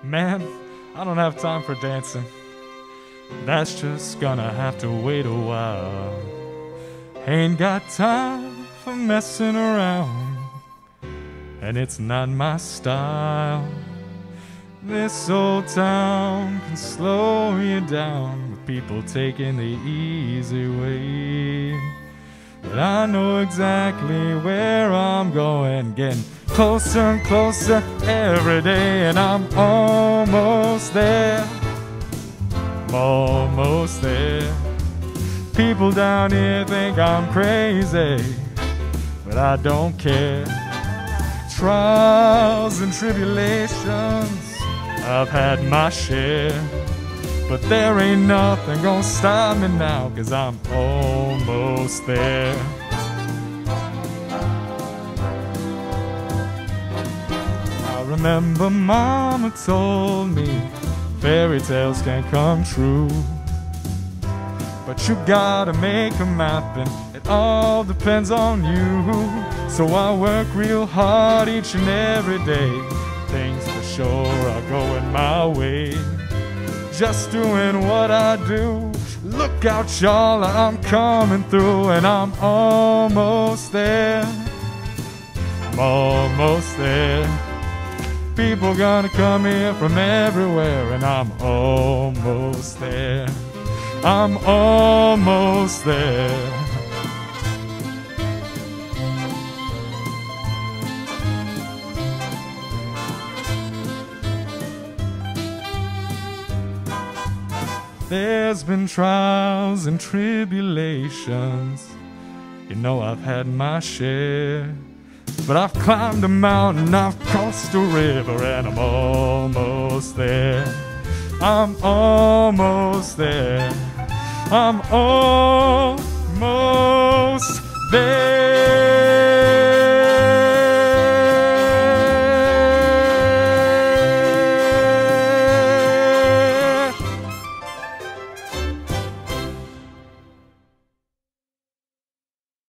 Man, I don't have time for dancing. That's just gonna have to wait a while. Ain't got time for messing around, and it's not my style. This old town can slow you down with people taking the easy way. But I know exactly where I'm going, getting closer and closer every day, and I'm almost there. I'm almost there. People down here think I'm crazy, but I don't care. Trials and tribulations, I've had my share, but there ain't nothing gonna stop me now, 'cause I'm almost there. I remember Mama told me fairy tales can come true, but you gotta make 'em happen. It all depends on you. So I work real hard each and every day. Things for sure are going my way. Just doing what I do. Look out, y'all, I'm coming through, and I'm almost there. I'm almost there. People gonna come here from everywhere, and I'm almost there. I'm almost there. There's been trials and tribulations, you know I've had my share, but I've climbed a mountain, I've crossed a river, and I'm almost there. I'm almost there. I'm almost there.